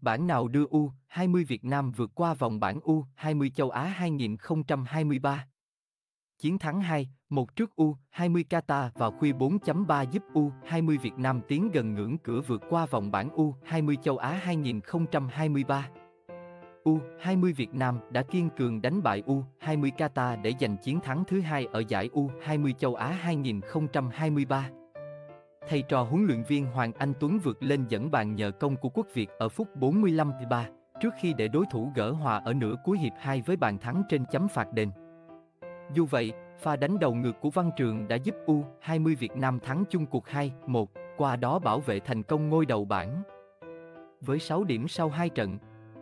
Bảng nào đưa U20 Việt Nam vượt qua vòng bảng U20 châu Á 2023? Chiến thắng 2-1 trước U20 Qatar vào khuya 4.3 giúp U20 Việt Nam tiến gần ngưỡng cửa vượt qua vòng bảng U20 châu Á 2023. U20 Việt Nam đã kiên cường đánh bại U20 Qatar để giành chiến thắng thứ hai ở giải U20 châu Á 2023. Thầy trò huấn luyện viên Hoàng Anh Tuấn vượt lên dẫn bàn nhờ công của Quốc Việt ở phút 45-3, trước khi để đối thủ gỡ hòa ở nửa cuối hiệp 2 với bàn thắng trên chấm phạt đền. Dù vậy, pha đánh đầu ngược của Văn Trường đã giúp U20 Việt Nam thắng chung cuộc 2-1, qua đó bảo vệ thành công ngôi đầu bảng. Với 6 điểm sau 2 trận,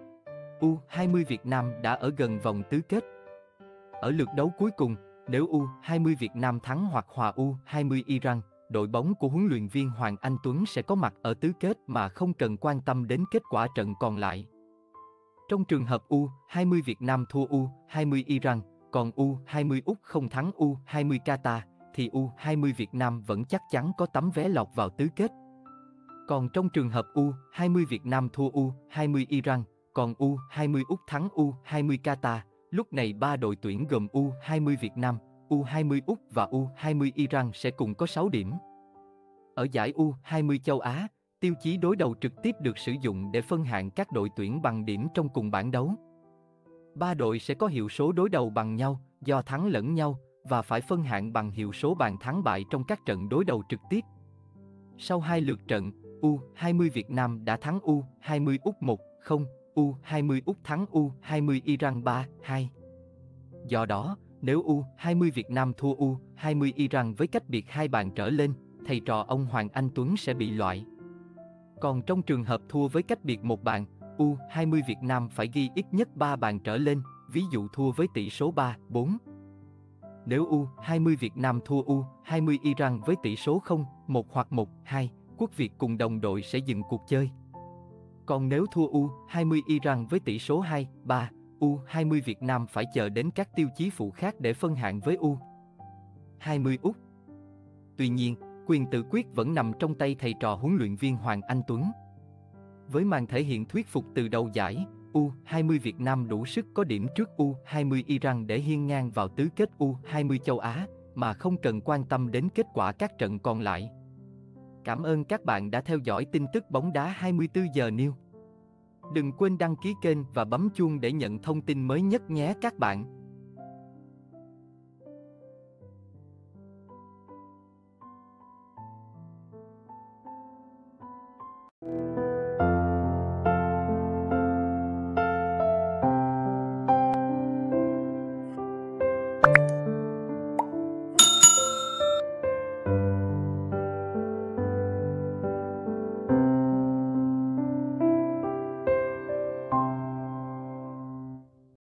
U20 Việt Nam đã ở gần vòng tứ kết. Ở lượt đấu cuối cùng, nếu U20 Việt Nam thắng hoặc hòa U20 Iran, đội bóng của huấn luyện viên Hoàng Anh Tuấn sẽ có mặt ở tứ kết mà không cần quan tâm đến kết quả trận còn lại. Trong trường hợp U20 Việt Nam thua U20 Iran, còn U20 Úc không thắng U20 Qatar, thì U20 Việt Nam vẫn chắc chắn có tấm vé lọt vào tứ kết. Còn trong trường hợp U20 Việt Nam thua U20 Iran, còn U20 Úc thắng U20 Qatar, lúc này 3 đội tuyển gồm U20 Việt Nam, U20 Úc và U20 Iran sẽ cùng có 6 điểm. Ở giải U20 châu Á, tiêu chí đối đầu trực tiếp được sử dụng để phân hạng các đội tuyển bằng điểm trong cùng bảng đấu. 3 đội sẽ có hiệu số đối đầu bằng nhau, do thắng lẫn nhau, và phải phân hạng bằng hiệu số bàn thắng bại trong các trận đối đầu trực tiếp. Sau 2 lượt trận, U20 Việt Nam đã thắng U20 Úc 1-0, U20 Úc thắng U20 Iran 3-2. Do đó, nếu U20 Việt Nam thua U20 Iran với cách biệt 2 bàn trở lên, thầy trò ông Hoàng Anh Tuấn sẽ bị loại. Còn trong trường hợp thua với cách biệt 1 bàn, U20 Việt Nam phải ghi ít nhất 3 bàn trở lên, ví dụ thua với tỷ số 3-4. Nếu U20 Việt Nam thua U20 Iran với tỷ số 0-1 hoặc 1-2, Quốc Việt cùng đồng đội sẽ dừng cuộc chơi. Còn nếu thua U20 Iran với tỷ số 2-3, U20 Việt Nam phải chờ đến các tiêu chí phụ khác để phân hạng với U20 Úc. Tuy nhiên, quyền tự quyết vẫn nằm trong tay thầy trò huấn luyện viên Hoàng Anh Tuấn. Với màn thể hiện thuyết phục từ đầu giải, U20 Việt Nam đủ sức có điểm trước U20 Iran để hiên ngang vào tứ kết U20 châu Á, mà không cần quan tâm đến kết quả các trận còn lại. Cảm ơn các bạn đã theo dõi tin tức bóng đá 24 giờ News. Đừng quên đăng ký kênh và bấm chuông để nhận thông tin mới nhất nhé các bạn.